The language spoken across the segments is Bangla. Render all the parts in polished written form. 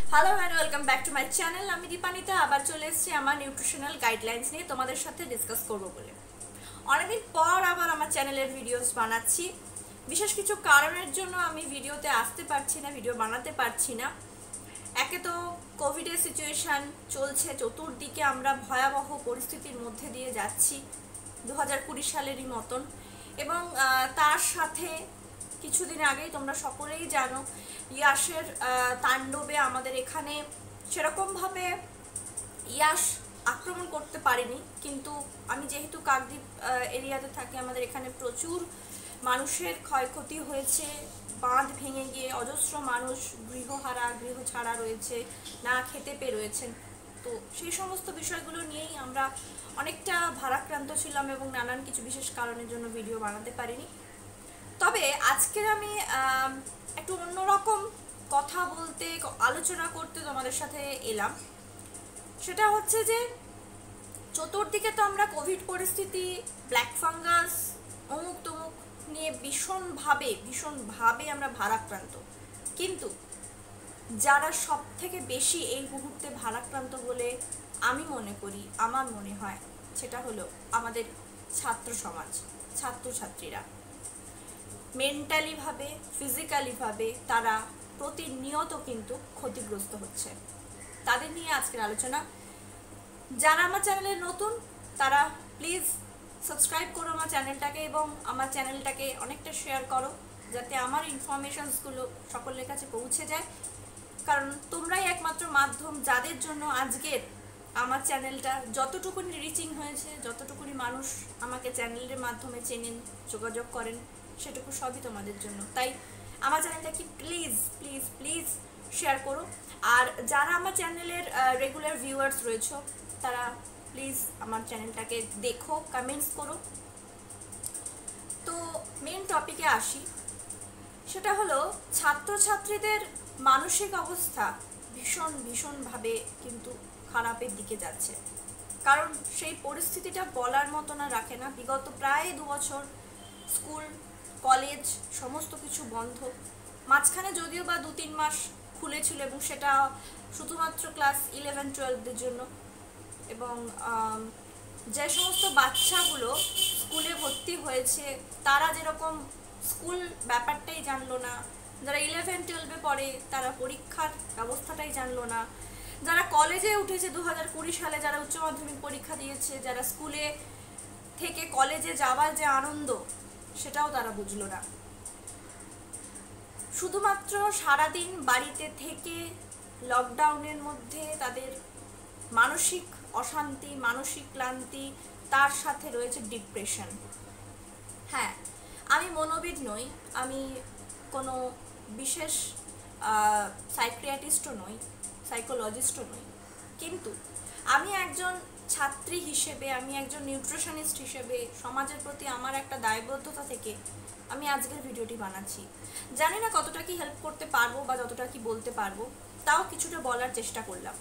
Hello and welcome back to my channel. আমি দীপানিতা আবার চলে এসেছি আমার নিউট্রিশনাল গাইডলাইন্স নিয়ে তোমাদের সাথে ডিসকাস করব বলে। অনেকদিন পর আবার আমার চ্যানেলের ভিডিওস বানাচ্ছি। বিশেষ কিছু কারণের জন্য আমি ভিডিওতে আসতে পারছি না, ভিডিও বানাতে পারছি না। একে তো কোভিডের সিচুয়েশান চলছে, চতুর্দিকে আমরা ভয়াবহ পরিস্থিতির মধ্যে দিয়ে যাচ্ছি 2020 সালেরই মতন, এবং তার সাথে কিছুদিন আগেই তোমরা সকলেই জানো ইয়াসের তাণ্ডবে আমাদের এখানে সেরকমভাবে ইয়াস আক্রমণ করতে পারেনি, কিন্তু আমি যেহেতু কাকদ্বীপ এরিয়াতে থাকি, আমাদের এখানে প্রচুর মানুষের ক্ষয়ক্ষতি হয়েছে। বাঁধ ভেঙে গিয়ে অজস্র মানুষ গৃহহারা, গৃহ ছাড়া রয়েছে, না খেতে পেয়ে রয়েছেন। তো সেই সমস্ত বিষয়গুলো নিয়েই আমরা অনেকটা ভারাক্রান্ত ছিলাম এবং নানান কিছু বিশেষ কারণের জন্য ভিডিও বানাতে পারিনি। তবে আজকের আমি একটু অন্যরকম কথা বলতে, আলোচনা করতে তোমাদের সাথে এলাম। সেটা হচ্ছে যে চতুর্দিকে তো আমরা কোভিড পরিস্থিতি, ব্ল্যাক ফাঙ্গাস, অমুক তমুক নিয়ে ভীষণভাবে আমরা ভারাক্রান্ত, কিন্তু যারা সব থেকে বেশি এই মুহূর্তে ভারাক্রান্ত বলে আমি মনে করি, আমার মনে হয় সেটা হলো আমাদের ছাত্র সমাজ, ছাত্রছাত্রীরা। মেন্টালিভাবে, ফিজিক্যালিভাবে তারা প্রতিনিয়ত কিন্তু ক্ষতিগ্রস্ত হচ্ছে। তাদের নিয়ে আজকের আলোচনা। যারা আমার চ্যানেলে নতুন তারা প্লিজ সাবস্ক্রাইব করো আমার চ্যানেলটাকে, এবং আমার চ্যানেলটাকে অনেকটা শেয়ার করো যাতে আমার ইনফরমেশনসগুলো সকলের কাছে পৌঁছে যায়। কারণ তোমরাই একমাত্র মাধ্যম যাদের জন্য আজকের আমার চ্যানেলটা যতটুকুনি রিচিং হয়েছে, যতটুকুনি মানুষ আমাকে চ্যানেলের মাধ্যমে চেনেন, যোগাযোগ করেন, সেটুকু সবই তোমাদের জন্য। তাই আমার চ্যানেলটাকে প্লিজ প্লিজ প্লিজ শেয়ার করো। আর যারা আমার চ্যানেলের রেগুলার ভিউয়ার্স রয়েছে তারা প্লিজ আমার চ্যানেলটাকে দেখো, কমেন্টস করো। তো মেন টপিকে আসি, সেটা হলো ছাত্রছাত্রীদের মানসিক অবস্থা ভীষণভাবে কিন্তু খারাপের দিকে যাচ্ছে। কারণ সেই পরিস্থিতিটা বলার মতো না রাখে না। বিগত প্রায় 2 বছর স্কুল কলেজ সমস্ত কিছু বন্ধ, মাঝখানে যদিও বা 2-3 মাস খুলেছিল, এবং সেটা শুধুমাত্র ক্লাস 11-12দের জন্য। এবং যে সমস্ত বাচ্চাগুলো স্কুলে ভর্তি হয়েছে তারা যেরকম স্কুল ব্যাপারটাই জানলো না, যারা 11-12-এ পড়ে তারা পরীক্ষার ব্যবস্থাটাই জানলো না, যারা কলেজে উঠেছে 2020 সালে, যারা উচ্চ মাধ্যমিক পরীক্ষা দিয়েছে, যারা স্কুলে থেকে কলেজে যাওয়ার যে আনন্দ সেটাও তারা বুঝলো না। শুধুমাত্র সারাদিন বাড়িতে থেকে লকডাউনের মধ্যে তাদের মানসিক অশান্তি, মানসিক ক্লান্তি, তার সাথে রয়েছে ডিপ্রেশন। হ্যাঁ, আমি মনোবিদ নই, আমি কোনো বিশেষ সাইকিয়াট্রিস্টও নই, সাইকোলজিস্টও নই, কিন্তু আমি একজন ছাত্রী হিসেবে, আমি একজন নিউট্রিশনিস্ট হিসেবে সমাজের প্রতি আমার একটা দায়বদ্ধতা থেকে আমি আজকের ভিডিওটি বানাচ্ছি। জানি না কতটা কি হেল্প করতে পারবো বা যতটা কি বলতে পারবো, তাও কিছুটা বলার চেষ্টা করলাম।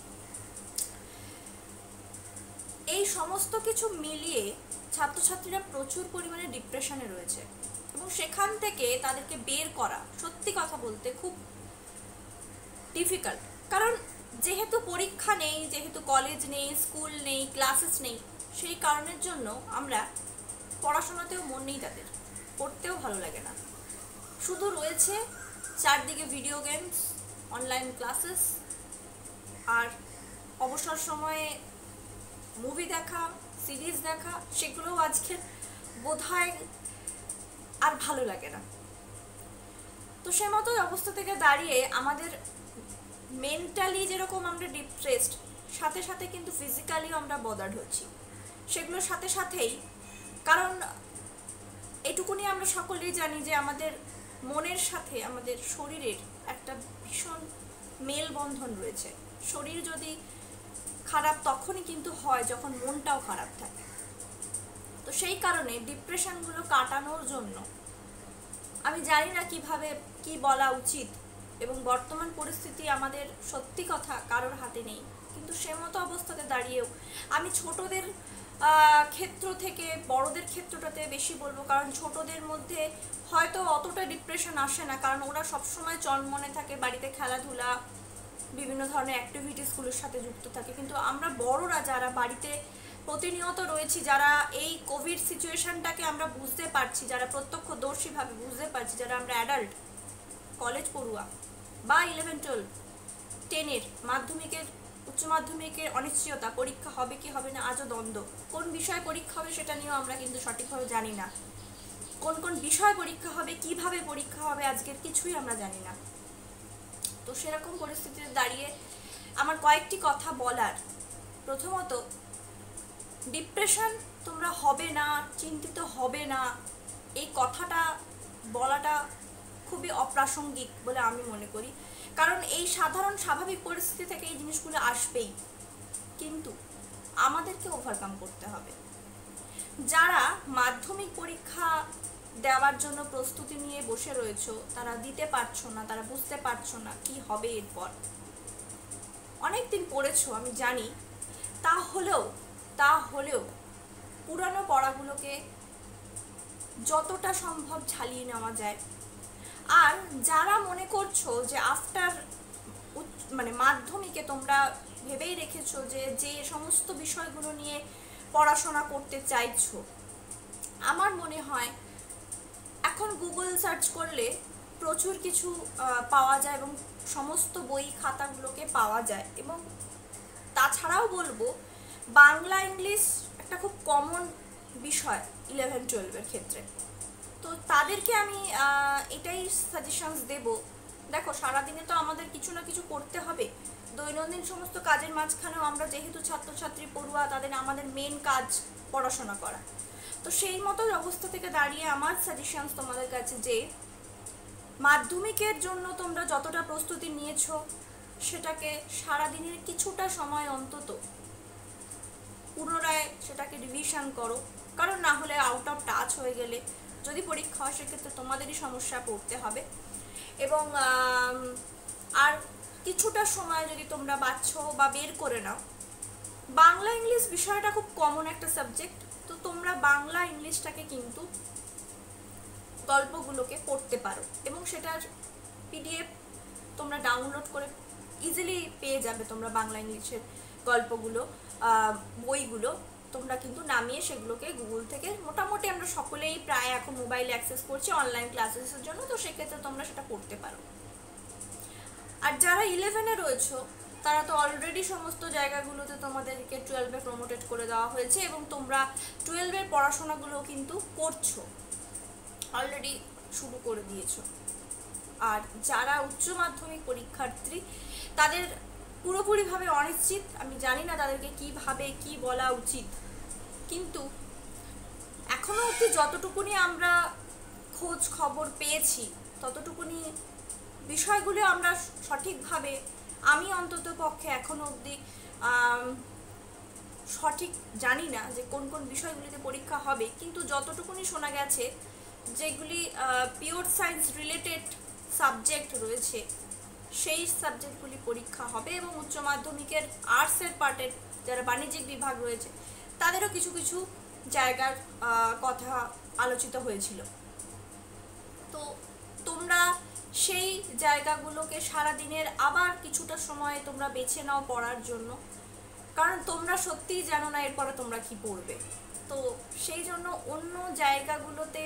এই সমস্ত কিছু মিলিয়ে ছাত্রছাত্রীরা প্রচুর পরিমাণে ডিপ্রেশনে রয়েছে, এবং সেখান থেকে তাদেরকে বের করা সত্যি কথা বলতে খুব ডিফিকাল্ট। কারণ যেহেতু পরীক্ষা নেই, যেহেতু কলেজ নেই, স্কুল নেই, ক্লাসেস নেই, সেই কারণের জন্য আমরা পড়াশোনাতেও মন নেই, তাদের পড়তেও ভালো লাগে না। শুধু রয়েছে চারদিকে ভিডিও গেমস, অনলাইন ক্লাসেস, আর অবসর সময়ে মুভি দেখা, সিরিজ দেখা, সেগুলোও আজকে বোধহয় আর ভালো লাগে না। তো সে মতো অবস্থা থেকে দাঁড়িয়ে আমাদের মেন্টালি যেরকম আমরা ডিপ্রেসড, সাথে সাথে কিন্তু ফিজিক্যালিও আমরা বদার্ড হচ্ছি সেগুলোর সাথে সাথেই। কারণ এটুকুনি আমরা সকলেই জানি যে আমাদের মনের সাথে আমাদের শরীরের একটা ভীষণ মেলবন্ধন রয়েছে। শরীর যদি খারাপ তখনই কিন্তু হয় যখন মনটাও খারাপ থাকে। তো সেই কারণে ডিপ্রেশনগুলো কাটানোর জন্য আমি জানি না কিভাবে কি বলা উচিত, এবং বর্তমান পরিস্থিতি আমাদের সত্যি কথা কারোর হাতে নেই, কিন্তু সে মতো অবস্থাতে দাঁড়িয়েও আমি ছোটদের ক্ষেত্র থেকে বড়দের ক্ষেত্রটাতে বেশি বলবো। কারণ ছোটদের মধ্যে হয়তো অতটা ডিপ্রেশন আসে না, কারণ ওরা সবসময় চনমনে থাকে, বাড়িতে খেলাধুলা, বিভিন্ন ধরনের অ্যাক্টিভিটিসগুলোর সাথে যুক্ত থাকে, কিন্তু আমরা বড়রা যারা বাড়িতে প্রতিনিয়ত রয়েছি, যারা এই কোভিড সিচুয়েশনটাকে আমরা বুঝতে পারছি, যারা প্রত্যক্ষদর্শীভাবে বুঝতে পারছি, যারা আমরা অ্যাডাল্ট, কলেজ পড়ুয়া বা 11-12, 10-এর মাধ্যমিকের, উচ্চ মাধ্যমিকের অনিশ্চয়তা, পরীক্ষা হবে কি হবে না আজও দ্বন্দ্ব, কোন বিষয়ে পরীক্ষা হবে সেটা নিয়েও আমরা কিন্তু সঠিকভাবে জানি না, কোন কোন বিষয় পরীক্ষা হবে, কিভাবে পরীক্ষা হবে আজকের কিছুই আমরা জানি না। তো সেরকম পরিস্থিতিতে দাঁড়িয়ে আমার কয়েকটি কথা বলার, প্রথমত ডিপ্রেশন তোমরা হবে না, চিন্তিত হবে না, এই কথাটা বলাটা খুবই অপ্রাসঙ্গিক বলে আমি মনে করি, কারণ এই সাধারণ স্বাভাবিক পরিস্থিতি থেকে এই জিনিসগুলো আসবেই, কিন্তু আমাদেরকে ওভারকাম করতে হবে। যারা মাধ্যমিক পরীক্ষা দেওয়ার জন্য প্রস্তুতি নিয়ে বসে রয়েছো, তারা দিতে পারছো না, তারা বুঝতে পারছো না কি হবে এরপর, অনেকদিন পড়েছো আমি জানি, তাহলেও পুরানো পড়াগুলোকে যতটা সম্ভব ঝালিয়ে নেওয়া যায়। আর যারা মনে করছো যে আফটার মাধ্যমিকে তোমরা ভেবেই রেখেছো যে সমস্ত বিষয়গুলো নিয়ে পড়াশোনা করতে চাইছো, আমার মনে হয় এখন গুগল সার্চ করলে প্রচুর কিছু পাওয়া যায় এবং সমস্ত বই খাতাগুলোকে পাওয়া যায়। এবং তাছাড়াও বলবো, বাংলা ইংলিশ একটা খুব কমন বিষয় 11-12-এর ক্ষেত্রে, তো তাদেরকে আমি এটাই সাজেশনস দেব। দেখো, সারাদিনে তো আমাদের কিছু না কিছু করতে হবে, দৈনন্দিন সমস্ত কাজের মাঝখানেও আমরা যেহেতু ছাত্রছাত্রী পড়ুয়া, আমাদের মেন কাজ পড়াশোনা করা। তো সেই মতো অবস্থা থেকে দাঁড়িয়ে আমার সাজেশনস তোমাদের কাছে যে মাধ্যমিকের জন্য তোমরা যতটা প্রস্তুতি নিয়েছো, সেটাকে সারাদিনের কিছুটা সময় অন্তত পুনরায় সেটাকে রিভিশন করো, কারণ না হলে আউট অফ টাচ হয়ে গেলে যদি পরীক্ষা হয় সেক্ষেত্রে তোমাদেরই সমস্যা পড়তে হবে। এবং আর কিছুটা সময় যদি তোমরা বাঁচছো বা বের করে নাও, বাংলা ইংলিশ বিষয়টা খুব কমন একটা সাবজেক্ট, তো তোমরা বাংলা ইংলিশটাকে কিন্তু গল্পগুলোকে পড়তে পারো এবং সেটার পিডিএফ তোমরা ডাউনলোড করে ইজিলি পেয়ে যাবে। তোমরা বাংলা ইংলিশের গল্পগুলো, বইগুলো তোমরা কিন্তু নামিয়ে সেগুলোকে গুগল থেকে, মোটামুটি আমরা সকলেই প্রায় এখন মোবাইলে অ্যাক্সেস করছি অনলাইন ক্লাসেসের জন্য, তো সেক্ষেত্রে তোমরা সেটা পড়তে পারো। আর যারা 11-এ রয়েছো, তারা তো অলরেডি সমস্ত জায়গাগুলোতে তোমাদেরকে 12-এ প্রমোটেড করে দেওয়া হয়েছে এবং তোমরা 12-এর পড়াশোনাগুলো কিন্তু করছো, অলরেডি শুরু করে দিয়েছো। আর যারা উচ্চ মাধ্যমিক পরীক্ষার্থী, তাদের পুরোপুরিভাবে অনিশ্চিত, আমি জানি না তাদেরকে কিভাবে কি বলা উচিত, কিন্তু এখনো অবধি যতটুকুনি আমরা খোঁজ খবর পেয়েছি, ততটুকুনি বিষয়গুলো আমরা সঠিকভাবে, আমি অন্তত পক্ষে এখনো অবধি সঠিক জানি না যে কোন কোন বিষয়গুলিতে পরীক্ষা হবে, কিন্তু যতটুকুনি শোনা গেছে যেগুলি পিওর সায়েন্স রিলেটেড সাবজেক্ট রয়েছে, সেই সাবজেক্টগুলি পরীক্ষা হবে এবং উচ্চ মাধ্যমিকের আর্টসের পার্টের যারা বাণিজ্যিক বিভাগ রয়েছে, তাদেরও কিছু কিছু জায়গার কথা আলোচিত হয়েছিল। তো তোমরা সেই জায়গাগুলোকে সারাদিনের আবার কিছুটা সময় তোমরা বেছে নাও পড়ার জন্য, কারণ তোমরা সত্যিই জানো না এরপরে তোমরা কি পড়বে। তো সেই জন্য অন্য জায়গাগুলোতে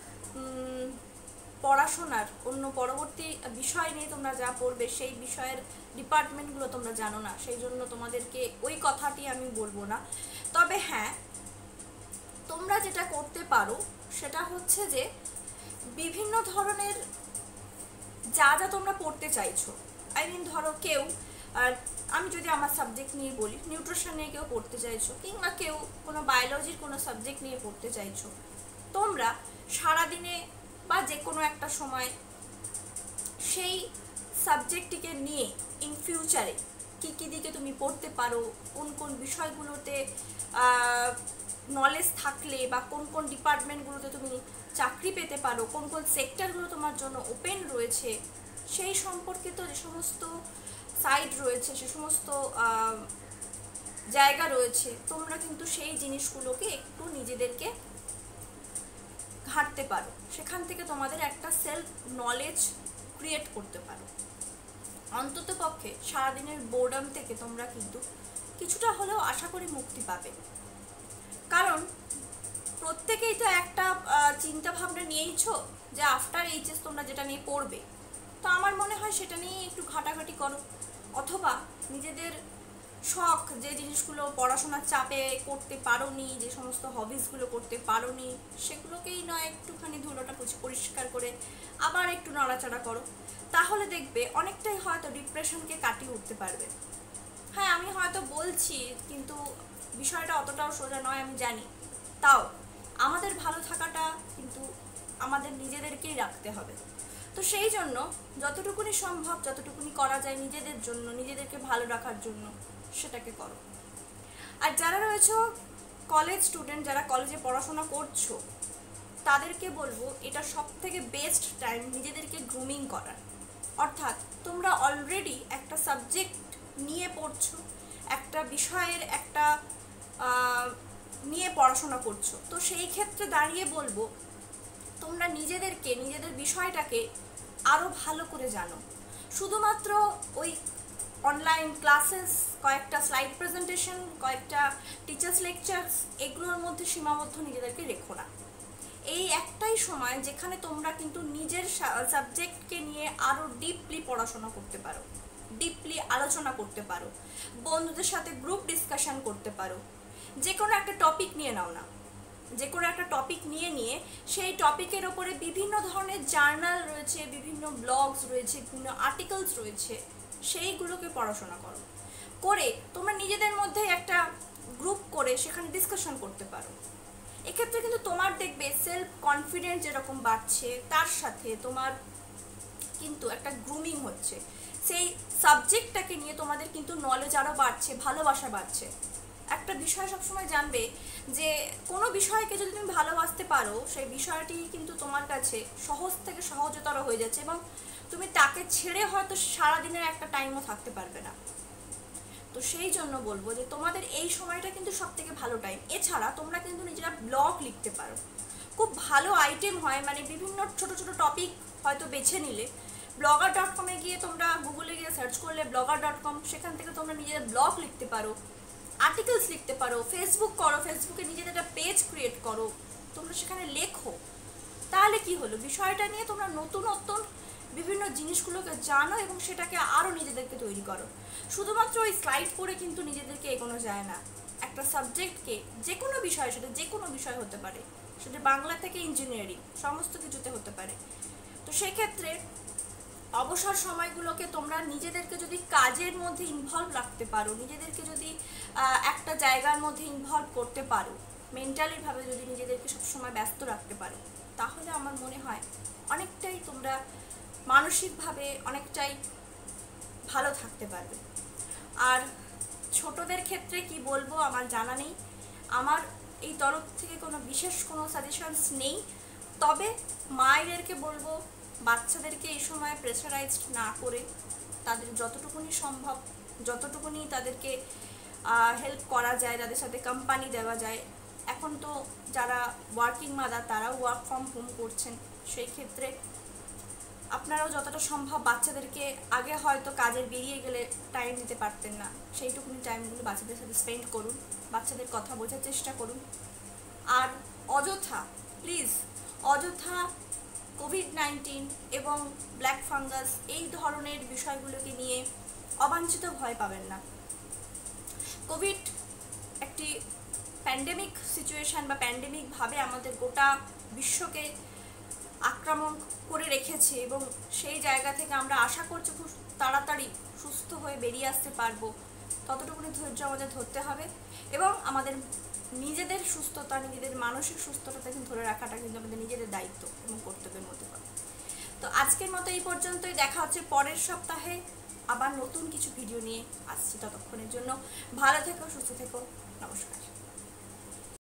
পড়াশোনার অন্য পরবর্তী বিষয় নিয়ে তোমরা যা পড়বে, সেই বিষয়ের ডিপার্টমেন্টগুলো তোমরা জানো না, সেই জন্য তোমাদেরকে ওই কথাটি আমি বলবো না। তবে হ্যাঁ, তোমরা যেটা করতে পারো সেটা হচ্ছে যে বিভিন্ন ধরনের যা যা তোমরা পড়তে চাইছো, ধরো কেউ, আর আমি যদি আমার সাবজেক্ট নিয়ে বলি, নিউট্রিশন নিয়ে কেউ পড়তে চাইছো, কিংবা কেউ কোনো বায়োলজির কোনো সাবজেক্ট নিয়ে পড়তে চাইছো, তোমরা সারাদিনে বা যে কোনো একটা সময় সেই সাবজেক্টটিকে নিয়ে ইন ফিউচারে কী কী দিকে তুমি পড়তে পারো, কোন কোন বিষয়গুলোতে নলেজ থাকলে বা কোন কোন ডিপার্টমেন্টগুলোতে তুমি চাকরি পেতে পারো, কোন কোন সেক্টরগুলো তোমার জন্য ওপেন রয়েছে, সেই সম্পর্কিত যে সমস্ত সাইট রয়েছে, সে সমস্ত জায়গা রয়েছে, তোমরা কিন্তু সেই জিনিসগুলোকে একটু নিজেদেরকে ঘাঁটতে পারো, সেখান থেকে তোমাদের একটা সেলফ নলেজ ক্রিয়েট করতে পারো। অন্তত পক্ষে সারাদিনের বোর্ডাম থেকে তোমরা কিন্তু কিছুটা হলেও আশা করি মুক্তি পাবে। কারণ প্রত্যেকেই তো একটা চিন্তা ভাবনা নিয়েইছো যে আফটার এইচএস তোমরা যেটা নিয়ে পড়বে, তো আমার মনে হয় সেটা নিয়েই একটু ঘাটাঘাটি করো, অথবা নিজেদের শখ যে জিনিসগুলো পড়াশোনার চাপে করতে পারোনি, যে সমস্ত হবিসগুলো করতে পারোনি, সেগুলোকেই নয় একটুখানি ধুলোটা পরিষ্কার করে আবার একটু নড়াচড়া করো, তাহলে দেখবে অনেকটাই হয়তো ডিপ্রেশনকে কাটিয়ে উঠতে পারবে। হ্যাঁ, আমি হয়তো বলছি, কিন্তু বিষয়টা অতটাও সোজা নয় আমি জানি, তাও আমাদের ভালো থাকাটা কিন্তু আমাদের নিজেদেরকেই রাখতে হবে। তো সেই জন্য যতটুকুনি সম্ভব, যতটুকুনি করা যায় নিজেদের জন্য, নিজেদেরকে ভালো রাখার জন্য সেটাকে করো। আর যারা রয়েছে কলেজ স্টুডেন্ট, যারা কলেজে পড়াশোনা করছো, তাদেরকে বলবো এটা সবথেকে বেস্ট টাইম নিজেদেরকে গ্রুমিং করার। অর্থাৎ তোমরা অলরেডি একটা সাবজেক্ট নিয়ে পড়ছো, একটা বিষয়ের একটা নিয়ে পড়াশোনা করছো, তো সেই ক্ষেত্রে দাঁড়িয়ে বলবো তোমরা নিজেদেরকে, নিজেদের বিষয়টাকে আরও ভালো করে জানো। শুধুমাত্র ওই অনলাইন ক্লাসেস, কয়েকটা স্লাইড প্রেজেন্টেশন, কয়েকটা টিচার্স লেকচার্স, এগুলোর মধ্যে সীমাবদ্ধ নিজেদেরকে রেখো না। এই একটাই সময় যেখানে তোমরা কিন্তু নিজের সাবজেক্টকে নিয়ে আরও ডিপলি পড়াশোনা করতে পারো, ডিপলি আলোচনা করতে পারো, বন্ধুদের সাথে গ্রুপ ডিসকাশন করতে পারো। যে কোনো একটা টপিক নিয়ে নাও না, যে কোনো একটা টপিক নিয়ে সেই টপিকের ওপরে বিভিন্ন ধরনের জার্নাল রয়েছে, বিভিন্ন ব্লগস রয়েছে, বিভিন্ন আর্টিকেলস রয়েছে, সেইগুলোকে পড়াশোনা করো, করে তোমরা নিজেদের মধ্যে একটা গ্রুপ করে সেখানে ডিসকাশন করতে পারো। এক্ষেত্রে কিন্তু তোমার দেখবে সেলফ কনফিডেন্স যেরকম বাড়ছে, তার সাথে তোমার কিন্তু একটা গ্রুমিং হচ্ছে, সেই সাবজেক্টটাকে নিয়ে তোমাদের কিন্তু নলেজ আরও বাড়ছে, ভালোবাসা বাড়ছে। একটা বিষয় সবসময় জানবে যে কোনো বিষয়কে যদি তুমি ভালোবাসতে পারো, সেই বিষয়টি কিন্তু তোমার কাছে সহজ থেকে সহজতর হয়ে যাচ্ছে, এবং তুমি তাকে ছেড়ে হয়তো সারাদিনের একটা টাইমও থাকতে পারবে না। তো সেই জন্য বলবো যে তোমাদের এই সময়টা কিন্তু সব থেকে ভালো টাইম। এছাড়া তোমরা কিন্তু নিজেরা ব্লগ লিখতে পারো, খুব ভালো আইটেম হয়, মানে বিভিন্ন ছোট ছোট টপিক হয়তো বেছে নিলে blogger.com-এ গিয়ে তোমরা গুগলে গিয়ে সার্চ করলে blogger.com, সেখান থেকে তোমরা নিজেদের ব্লগ লিখতে পারো, আর্টিকেলস লিখতে পারো, ফেসবুক করো, ফেসবুকে নিজেদের একটা পেজ ক্রিয়েট করো, তোমরা সেখানে লেখো। তাহলে কি হলো, বিষয়টা নিয়ে তোমরা নতুন নতুন বিভিন্ন জিনিসগুলোকে জানো এবং সেটাকে আরও নিজেদেরকে তৈরি করো। শুধুমাত্র ওই স্লাইড পড়ে কিন্তু নিজেদেরকে এগোনো যায় না। একটা সাবজেক্টকে, যে কোনো বিষয়, সেটা যে কোনো বিষয় হতে পারে, সেটা বাংলা থেকে ইঞ্জিনিয়ারিং, সমস্ত কিছুতে হতে পারে। তো সেক্ষেত্রে অবসর সময়গুলোকে তোমরা নিজেদেরকে যদি কাজের মধ্যে ইনভলভ রাখতে পারো, নিজেদেরকে যদি একটা জায়গার মধ্যে ইনভলভ করতে পারো, মেন্টালিভাবে যদি নিজেদেরকে সবসময় ব্যস্ত রাখতে পারো, তাহলে আমার মনে হয় অনেকটাই তোমরা মানসিকভাবে অনেকটাই ভালো থাকতে পারবে। আর ছোটদের ক্ষেত্রে কি বলবো আমার জানা নেই, আমার এই তরফ থেকে কোনো বিশেষ কোনো সাজেশনস নেই, তবে মায়েদেরকে বলবো বাচ্চাদেরকে এই সময় প্রেসারাইজড না করে তাদের যতটুকুনি সম্ভব, যতটুকুনি তাদেরকে হেল্প করা যায়, তাদের সাথে কোম্পানি দেওয়া যায়। এখন তো যারা ওয়ার্কিং মাদার তারাও ওয়ার্ক ফ্রম হোম করছেন, সেই ক্ষেত্রে আপনারাও যতটা সম্ভব বাচ্চাদেরকে, আগে হয়তো কাজের বেরিয়ে গেলে টাইম দিতে পারতেন না, সেইটুকুনি টাইমগুলো বাচ্চাদের সাথে স্পেন্ড করুন, বাচ্চাদের কথা বোঝার চেষ্টা করুন। আর অযথা, প্লিজ অযথা কোভিড-19 এবং ব্ল্যাক ফাঙ্গাস এই ধরনের বিষয়গুলোকে নিয়ে অবাঞ্ছিত ভয় পাবেন না। কোভিড একটি প্যান্ডেমিক সিচুয়েশান বা প্যান্ডেমিকভাবে আমাদের গোটা বিশ্বকে আক্রমণ করে রেখেছে, এবং সেই জায়গা থেকে আমরা আশা করছি খুব তাড়াতাড়ি সুস্থ হয়ে বেরিয়ে আসতে পারবো। ততটুকুনি ধৈর্য আমাদের ধরতে হবে, এবং আমাদের নিজেদের সুস্থতা, নিজেদের মানসিক সুস্থতা কিন্তু ধরে রাখাটা কিন্তু আমাদের নিজেদের দায়িত্ব এবং কর্তব্যের মধ্যে পড়ে। তো আজকের মতো এই পর্যন্তই, দেখা হচ্ছে পরের সপ্তাহে আবার নতুন কিছু ভিডিও নিয়ে আসছি। ততক্ষণের জন্য ভালো থেকো, সুস্থ থেকো, নমস্কার।